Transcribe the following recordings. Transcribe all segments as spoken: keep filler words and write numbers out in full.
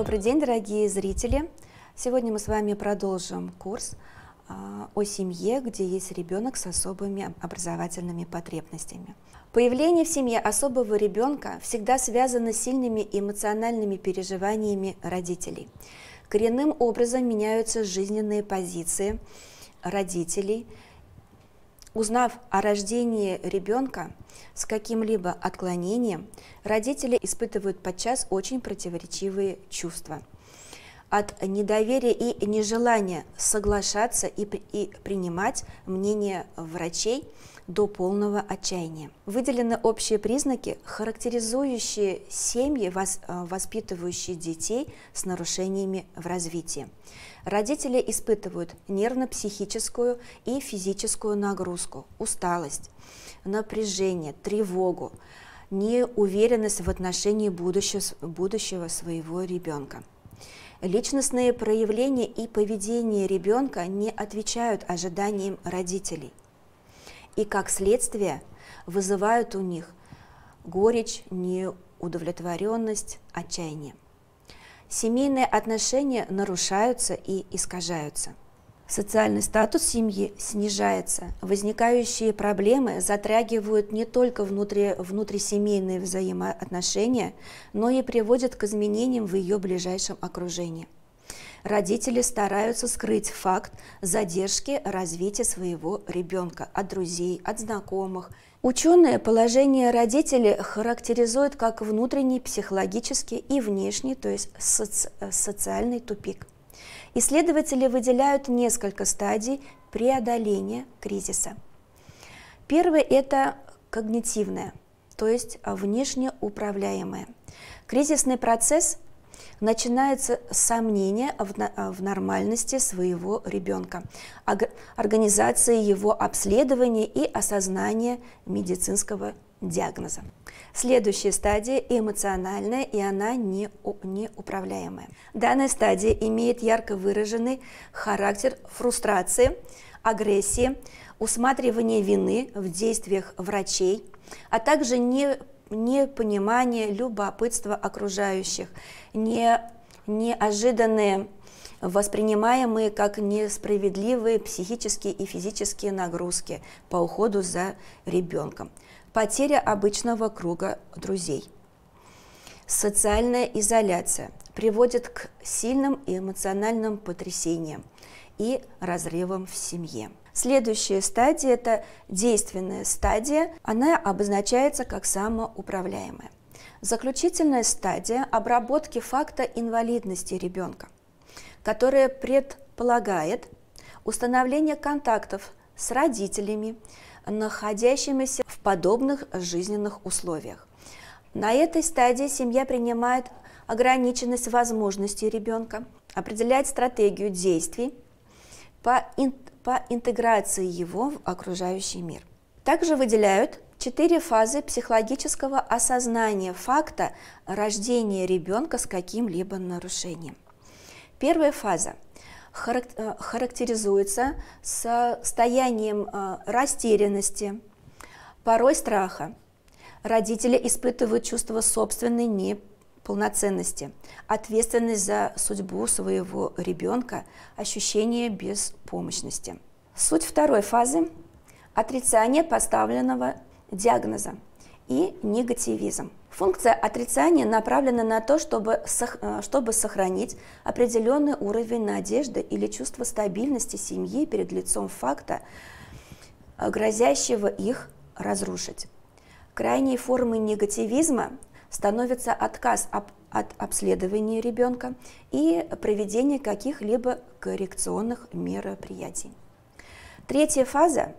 Добрый день, дорогие зрители! Сегодня мы с вами продолжим курс о семье, где есть ребенок с особыми образовательными потребностями. Появление в семье особого ребенка всегда связано с сильными эмоциональными переживаниями родителей. Коренным образом меняются жизненные позиции родителей. Узнав о рождении ребенка с каким-либо отклонением, родители испытывают подчас очень противоречивые чувства. От недоверия и нежелания соглашаться и, и принимать мнение врачей до полного отчаяния. Выделены общие признаки, характеризующие семьи, воспитывающие детей с нарушениями в развитии. Родители испытывают нервно-психическую и физическую нагрузку, усталость, напряжение, тревогу, неуверенность в отношении будущего, будущего своего ребенка. Личностные проявления и поведение ребенка не отвечают ожиданиям родителей и, как следствие, вызывают у них горечь, неудовлетворенность, отчаяние. Семейные отношения нарушаются и искажаются. Социальный статус семьи снижается. Возникающие проблемы затрагивают не только внутри, внутрисемейные взаимоотношения, но и приводят к изменениям в ее ближайшем окружении. Родители стараются скрыть факт задержки развития своего ребенка от друзей, от знакомых. Ученые положение родителей характеризуют как внутренний, психологический и внешний, то есть соци социальный тупик. Исследователи выделяют несколько стадий преодоления кризиса. Первое – это когнитивное, то есть внешне управляемое. Кризисный процесс начинается с сомнения в нормальности своего ребенка, организации его обследования и осознания медицинского диагноза. Следующая стадия эмоциональная, и она неуправляемая. Данная стадия имеет ярко выраженный характер фрустрации, агрессии, усматривания вины в действиях врачей, а также не непонимание, любопытство окружающих, не, неожиданные, воспринимаемые как несправедливые психические и физические нагрузки по уходу за ребенком, потеря обычного круга друзей. Социальная изоляция приводит к сильным эмоциональным потрясениям и разрывам в семье. Следующая стадия – это действенная стадия, она обозначается как самоуправляемая. Заключительная стадия – обработки факта инвалидности ребенка, которая предполагает установление контактов с родителями, находящимися в подобных жизненных условиях. На этой стадии семья принимает ограниченность возможностей ребенка, определяет стратегию действий по по интеграции его в окружающий мир. Также выделяют четыре фазы психологического осознания факта рождения ребенка с каким-либо нарушением. Первая фаза характеризуется состоянием растерянности, порой страха. Родители испытывают чувство собственной неполноценности, полноценности, ответственность за судьбу своего ребенка, ощущение беспомощности. Суть второй фазы – отрицание поставленного диагноза и негативизм. Функция отрицания направлена на то, чтобы, чтобы сохранить определенный уровень надежды или чувства стабильности семьи перед лицом факта, грозящего их разрушить. Крайней формой негативизма становится отказ от обследования ребенка и проведения каких-либо коррекционных мероприятий. Третья фаза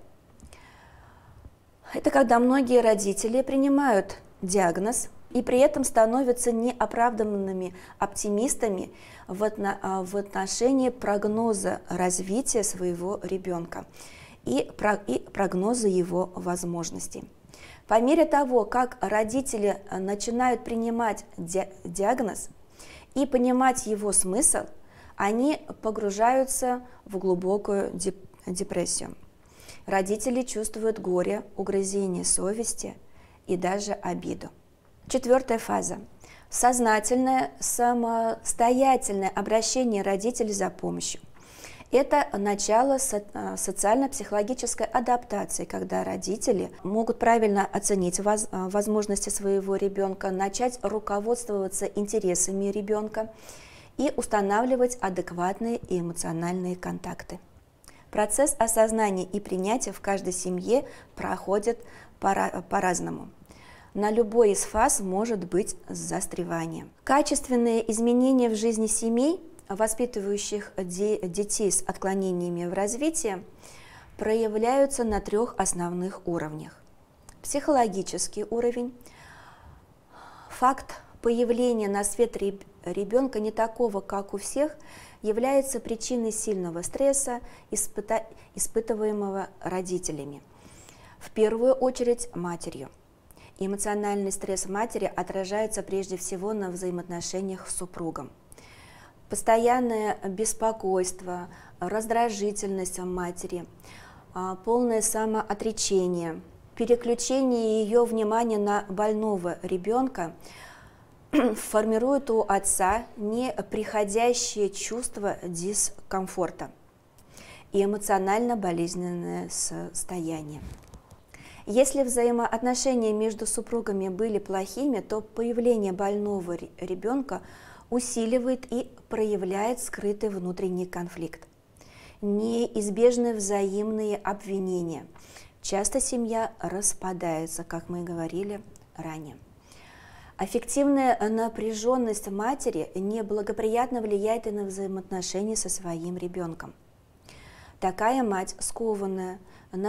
– это когда многие родители принимают диагноз и при этом становятся неоправданными оптимистами в отношении прогноза развития своего ребенка и прогноза его возможностей. По мере того, как родители начинают принимать диагноз и понимать его смысл, они погружаются в глубокую депрессию. Родители чувствуют горе, угрызение совести и даже обиду. Четвертая фаза Сознательное, самостоятельное обращение родителей за помощью. Это начало социально-психологической адаптации, когда родители могут правильно оценить возможности своего ребенка, начать руководствоваться интересами ребенка и устанавливать адекватные эмоциональные контакты. Процесс осознания и принятия в каждой семье проходит по-разному. На любой из фаз может быть застревание. Качественные изменения в жизни семей, воспитывающих де детей с отклонениями в развитии, проявляются на трех основных уровнях. Психологический уровень. Факт появления на свет ребенка не такого, как у всех, является причиной сильного стресса, испыта испытываемого родителями. В первую очередь матерью. Эмоциональный стресс матери отражается прежде всего на взаимоотношениях с супругом. Постоянное беспокойство, раздражительность матери, полное самоотречение, переключение ее внимания на больного ребенка формирует у отца неприходящее чувство дискомфорта и эмоционально-болезненное состояние. Если взаимоотношения между супругами были плохими, то появление больного ребенка усиливает и проявляет скрытый внутренний конфликт. Неизбежны взаимные обвинения. Часто семья распадается, как мы говорили ранее. Аффективная напряженность матери неблагоприятно влияет и на взаимоотношения со своим ребенком. Такая мать скованная,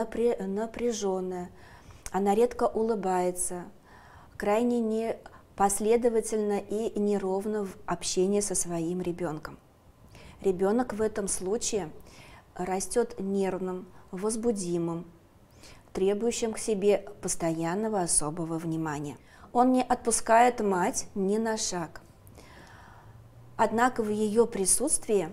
напряженная, она редко улыбается, крайне непоследовательно и неровно в общении со своим ребенком. Ребенок в этом случае растет нервным, возбудимым, требующим к себе постоянного особого внимания. Он не отпускает мать ни на шаг. Однако в ее присутствии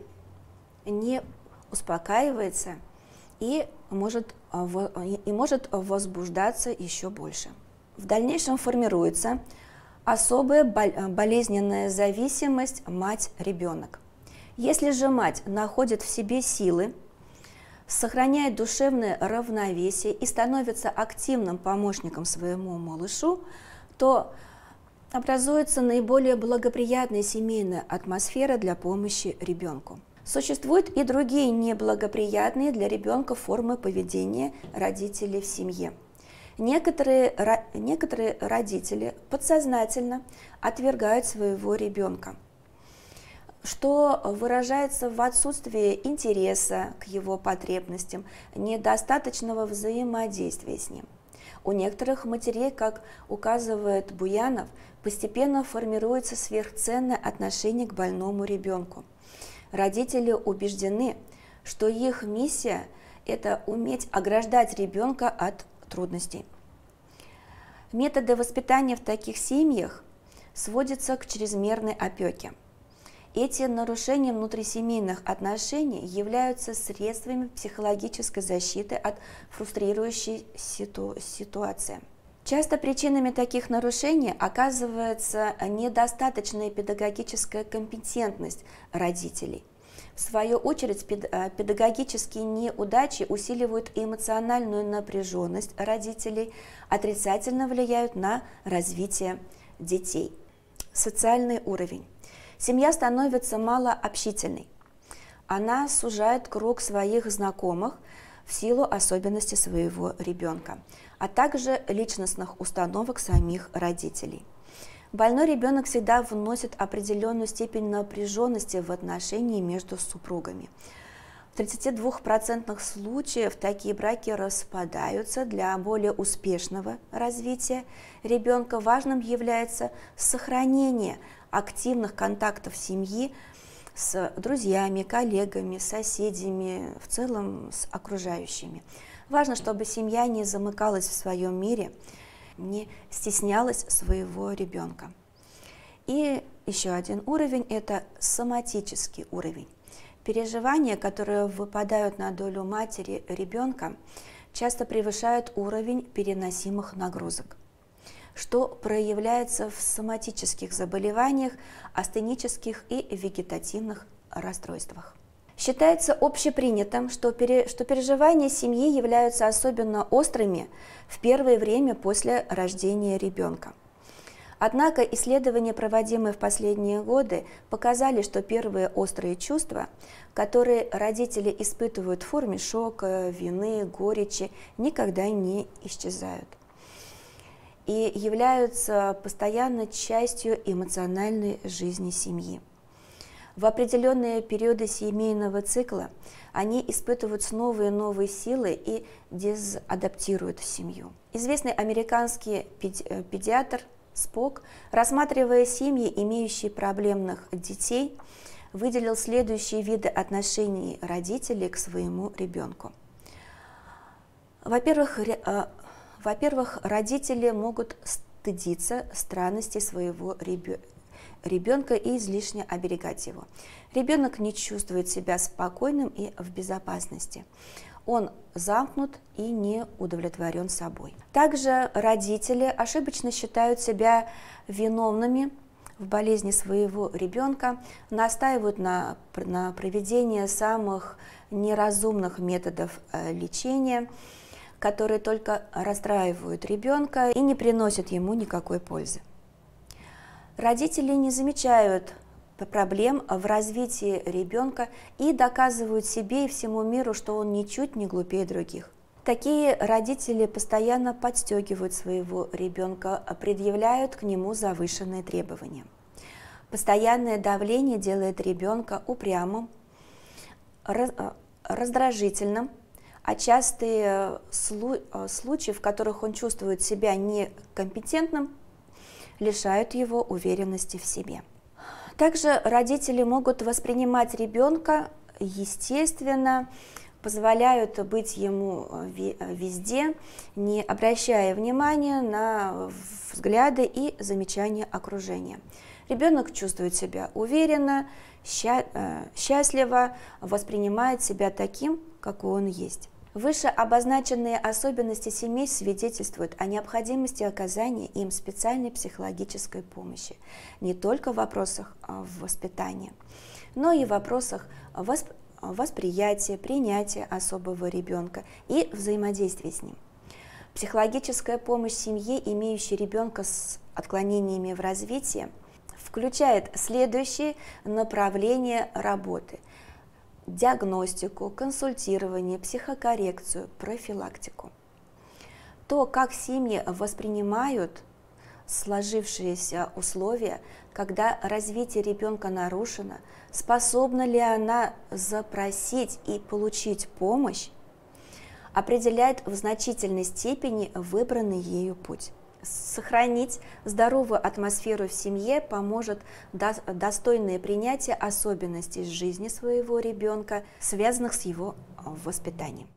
не успокаивается и может, и может возбуждаться еще больше. В дальнейшем формируется особая болезненная зависимость мать-ребенок. Если же мать находит в себе силы, сохраняет душевное равновесие и становится активным помощником своему малышу, то образуется наиболее благоприятная семейная атмосфера для помощи ребенку. Существуют и другие неблагоприятные для ребенка формы поведения родителей в семье. Некоторые, некоторые родители подсознательно отвергают своего ребенка, что выражается в отсутствии интереса к его потребностям, недостаточного взаимодействия с ним. У некоторых матерей, как указывает Буянов, постепенно формируется сверхценное отношение к больному ребенку. Родители убеждены, что их миссия – это уметь ограждать ребенка от трудностей. Методы воспитания в таких семьях сводятся к чрезмерной опеке. Эти нарушения внутрисемейных отношений являются средствами психологической защиты от фрустрирующей ситу ситуации. Часто причинами таких нарушений оказывается недостаточная педагогическая компетентность родителей. В свою очередь, педагогические неудачи усиливают эмоциональную напряженность родителей, отрицательно влияют на развитие детей. Социальный уровень. Семья становится малообщительной. Она сужает круг своих знакомых в силу особенностей своего ребенка, а также личностных установок самих родителей. Больной ребенок всегда вносит определенную степень напряженности в отношении между супругами. В тридцати двух процентах случаев такие браки распадаются. Для более успешного развития ребенка важным является сохранение активных контактов семьи с друзьями, коллегами, соседями, в целом с окружающими. Важно, чтобы семья не замыкалась в своем мире, не стеснялась своего ребенка. И еще один уровень – это соматический уровень. Переживания, которые выпадают на долю матери ребенка, часто превышают уровень переносимых нагрузок. что проявляется в соматических заболеваниях, астенических и вегетативных расстройствах. Считается общепринятым, что, пере, что переживания семьи являются особенно острыми в первое время после рождения ребенка. Однако исследования, проводимые в последние годы, показали, что первые острые чувства, которые родители испытывают в форме шока, вины, горечи, никогда не исчезают и являются постоянно частью эмоциональной жизни семьи. В определенные периоды семейного цикла они испытывают новые и новые силы и дезадаптируют семью. Известный американский педи- педиатр Спок, рассматривая семьи, имеющие проблемных детей, выделил следующие виды отношений родителей к своему ребенку. Во-первых, во-первых, родители могут стыдиться странностей своего ребенка. ребенка и излишне оберегать его. Ребенок не чувствует себя спокойным и в безопасности. Он замкнут и не удовлетворен собой. Также родители ошибочно считают себя виновными в болезни своего ребенка, настаивают на, на проведении самых неразумных методов лечения, которые только расстраивают ребенка и не приносят ему никакой пользы. Родители не замечают проблем в развитии ребенка и доказывают себе и всему миру, что он ничуть не глупее других. Такие родители постоянно подстегивают своего ребенка, предъявляют к нему завышенные требования. Постоянное давление делает ребенка упрямым, раздражительным, а частые случаи, в которых он чувствует себя некомпетентным, лишают его уверенности в себе. Также родители могут воспринимать ребенка естественно, позволяют быть ему везде, не обращая внимания на взгляды и замечания окружения. Ребенок чувствует себя уверенно, счастливо, воспринимает себя таким, какой он есть. Выше обозначенные особенности семей свидетельствуют о необходимости оказания им специальной психологической помощи не только в вопросах воспитания, но и в вопросах восп... восприятия, принятия особого ребенка и взаимодействия с ним. Психологическая помощь семье, имеющей ребенка с отклонениями в развитии, включает следующие направления работы: диагностику, консультирование, психокоррекцию, профилактику. То, как семьи воспринимают сложившиеся условия, когда развитие ребенка нарушено, способна ли она запросить и получить помощь, определяет в значительной степени выбранный ею путь. Сохранить здоровую атмосферу в семье поможет достойное принятие особенностей жизни своего ребенка, связанных с его воспитанием.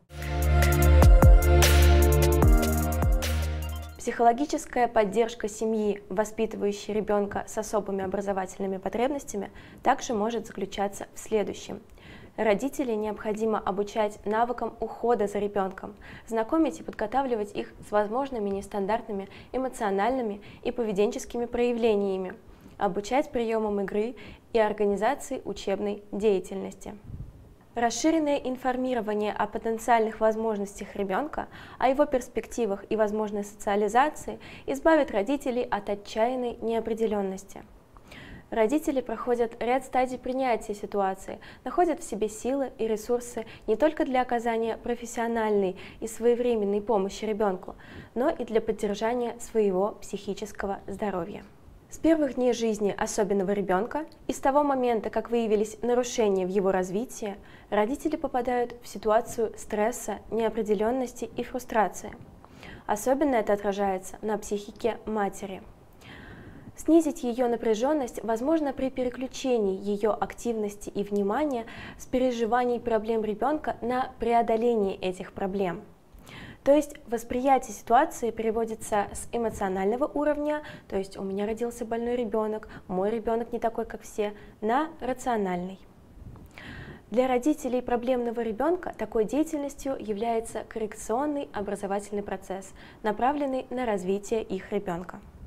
Психологическая поддержка семьи, воспитывающей ребенка с особыми образовательными потребностями, также может заключаться в следующем. Родителей необходимо обучать навыкам ухода за ребенком, знакомить и подготавливать их с возможными нестандартными эмоциональными и поведенческими проявлениями, обучать приемам игры и организации учебной деятельности. Расширенное информирование о потенциальных возможностях ребенка, о его перспективах и возможной социализации избавит родителей от отчаянной неопределенности. Родители проходят ряд стадий принятия ситуации, находят в себе силы и ресурсы не только для оказания профессиональной и своевременной помощи ребенку, но и для поддержания своего психического здоровья. С первых дней жизни особенного ребенка и с того момента, как выявились нарушения в его развитии, родители попадают в ситуацию стресса, неопределенности и фрустрации. Особенно это отражается на психике матери. Снизить ее напряженность возможно при переключении ее активности и внимания с переживаний проблем ребенка на преодоление этих проблем. То есть восприятие ситуации переводится с эмоционального уровня, то есть у меня родился больной ребенок, мой ребенок не такой, как все, на рациональный. Для родителей проблемного ребенка такой деятельностью является коррекционный образовательный процесс, направленный на развитие их ребенка.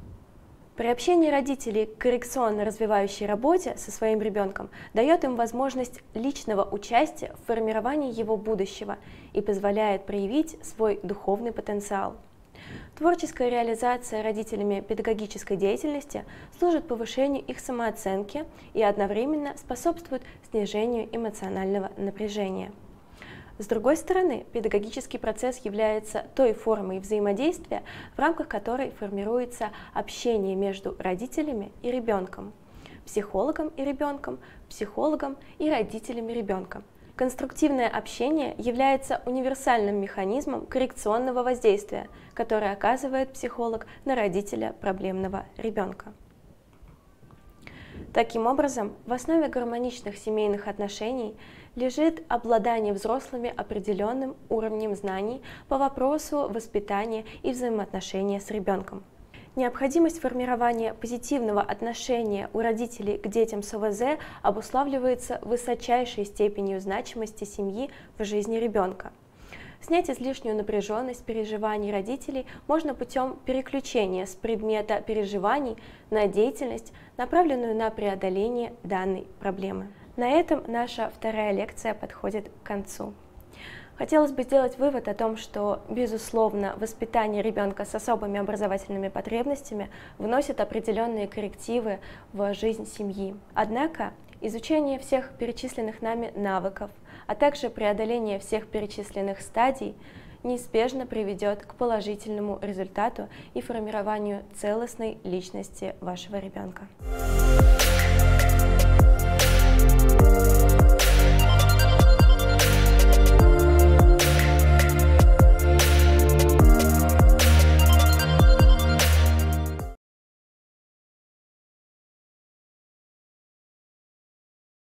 Приобщение родителей к коррекционно-развивающей работе со своим ребенком дает им возможность личного участия в формировании его будущего и позволяет проявить свой духовный потенциал. Творческая реализация родителями педагогической деятельности служит повышению их самооценки и одновременно способствует снижению эмоционального напряжения. С другой стороны, педагогический процесс является той формой взаимодействия, в рамках которой формируется общение между родителями и ребенком, психологом и ребенком, психологом и родителями ребенка. Конструктивное общение является универсальным механизмом коррекционного воздействия, который оказывает психолог на родителя проблемного ребенка. Таким образом, в основе гармоничных семейных отношений лежит обладание взрослыми определенным уровнем знаний по вопросу воспитания и взаимоотношения с ребенком. Необходимость формирования позитивного отношения у родителей к детям с о вэ зэ обуславливается высочайшей степенью значимости семьи в жизни ребенка. Снять излишнюю напряженность переживаний родителей можно путем переключения с предмета переживаний на деятельность, направленную на преодоление данной проблемы. На этом наша вторая лекция подходит к концу. Хотелось бы сделать вывод о том, что, безусловно, воспитание ребенка с особыми образовательными потребностями вносит определенные коррективы в жизнь семьи. Однако, изучение всех перечисленных нами навыков, а также преодоление всех перечисленных стадий неизбежно приведет к положительному результату и формированию целостной личности вашего ребенка.